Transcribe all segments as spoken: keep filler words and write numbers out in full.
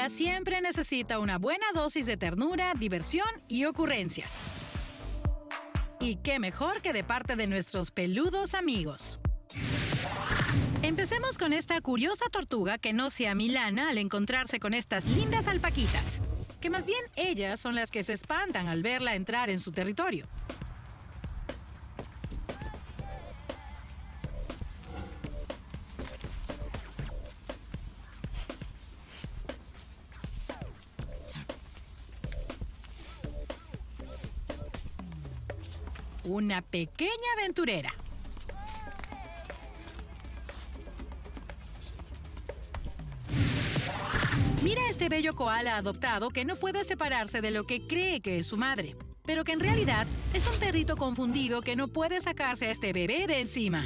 familia siempre necesita una buena dosis de ternura, diversión y ocurrencias. Y qué mejor que de parte de nuestros peludos amigos. Empecemos con esta curiosa tortuga que no se amilana al encontrarse con estas lindas alpaquitas, que más bien ellas son las que se espantan al verla entrar en su territorio. Una pequeña aventurera. Mira este bello koala adoptado que no puede separarse de lo que cree que es su madre, pero que en realidad es un perrito confundido que no puede sacarse a este bebé de encima.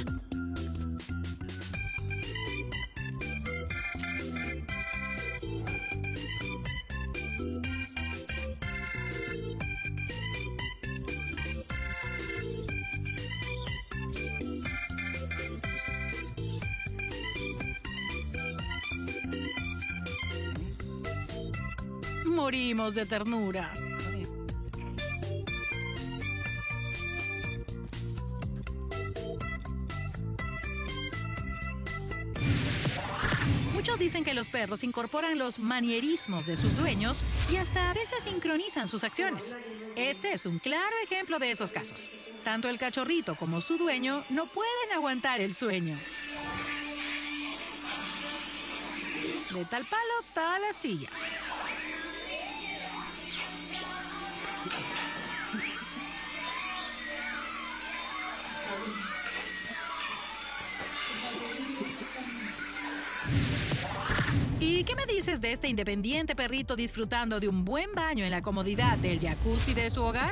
Morimos de ternura. Muchos dicen que los perros incorporan los manierismos de sus dueños y hasta a veces sincronizan sus acciones. Este es un claro ejemplo de esos casos. Tanto el cachorrito como su dueño no pueden aguantar el sueño. De tal palo, tal astilla. ¿Y qué me dices de este independiente perrito disfrutando de un buen baño en la comodidad del jacuzzi de su hogar?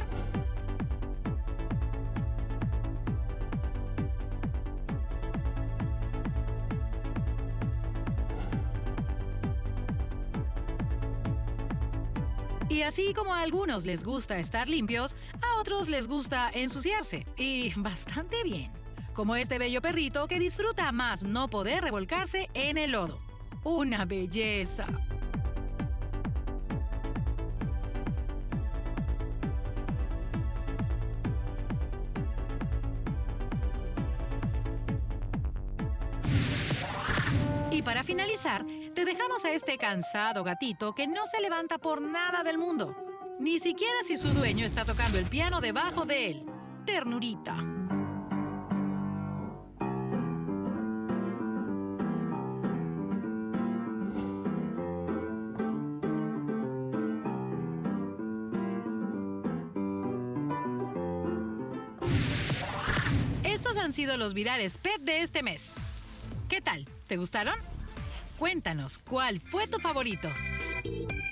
Y así como a algunos les gusta estar limpios, a otros les gusta ensuciarse. Y bastante bien. Como este bello perrito que disfruta más no poder revolcarse en el lodo. ¡Una belleza! Y para finalizar, te dejamos a este cansado gatito que no se levanta por nada del mundo. Ni siquiera si su dueño está tocando el piano debajo de él. ¡Ternurita! Estos han sido los virales pet de este mes. ¿Qué tal? ¿Te gustaron? Cuéntanos, ¿cuál fue tu favorito?